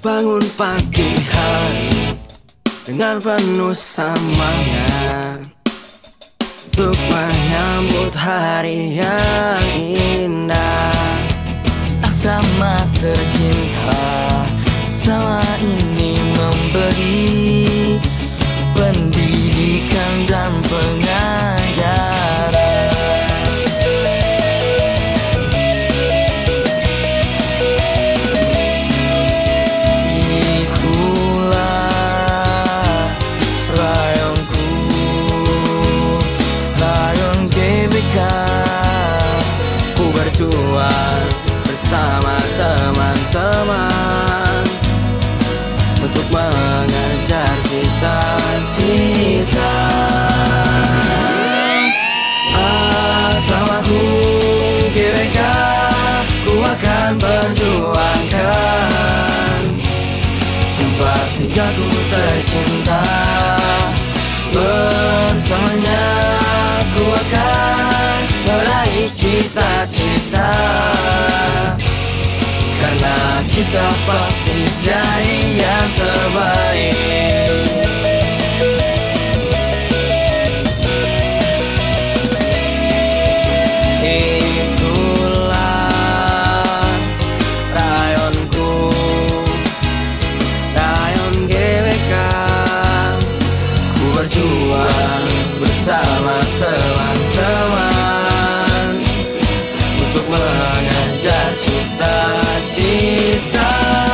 Bangun pagi hari dengan penuh semangat untuk menyambut hari yang indah. Asrama tercinta sama ini memberi pendidikan dan pengajaran. Itulah rayonku, rayon GBK. Ku berjuang bersama teman-teman untuk mengejar cita-cita. Asramaku GBK, ku akan perjuangkan tempat tinggalku tercinta. Bersamanya ku akan meraih cita-cita, karena kita pasti jadi yang terbaik. Itulah rayonku, rayon GBK. Ku berjuang bersama teman-teman untuk mengejar cita-cita.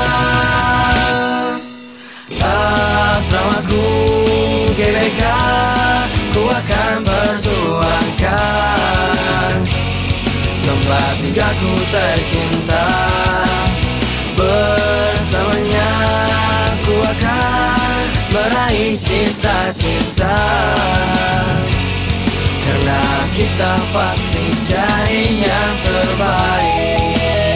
Asramaku GBK, ku akan perjuangkan tempat tinggalku tercinta. Bersamanya ku akan meraih cita-cita, karena kita pasti jadi yang terbaik.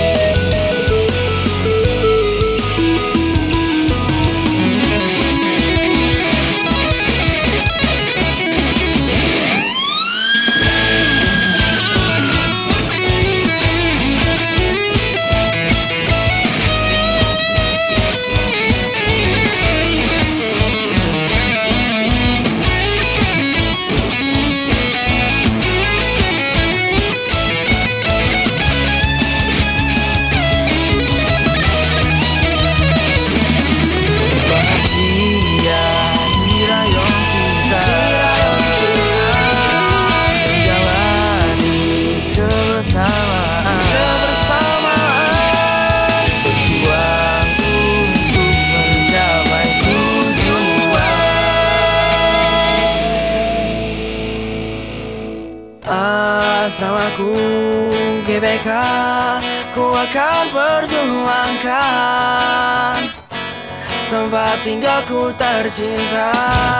Asramaku GBK, ku akan perjuangkan tempat tinggalku tercinta.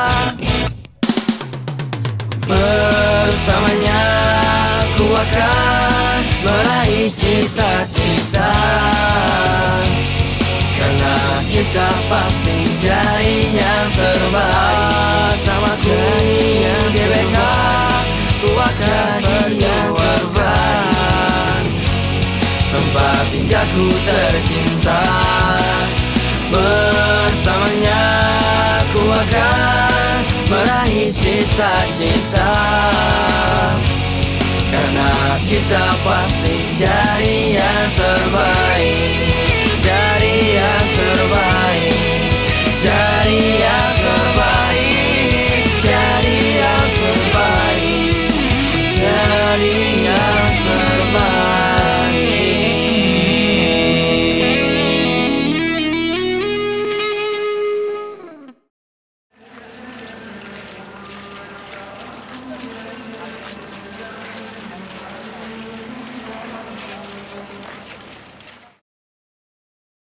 Bersamanya ku akan meraih cita-cita, karena kita pasti jadi yang terbaik. Sama jadi yang GBK, ku akan perjuangkan tempat tinggalku tercinta. Bersamanya ku akan meraih cita-cita, karena kita pasti jadi yang terbaik. Jadi yang terbaik, jadi yang